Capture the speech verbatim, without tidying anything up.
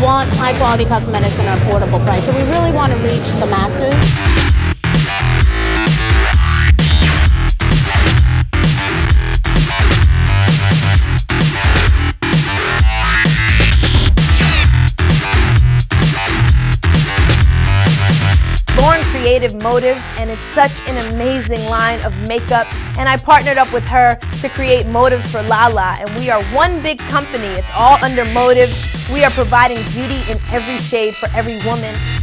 want high quality cosmetics at an affordable price. So we really want to reach the masses. Creative motives, and it's such an amazing line of makeup, and I partnered up with her to create motives for Lala, and we are one big company. It's all under motives. We are providing beauty in every shade for every woman.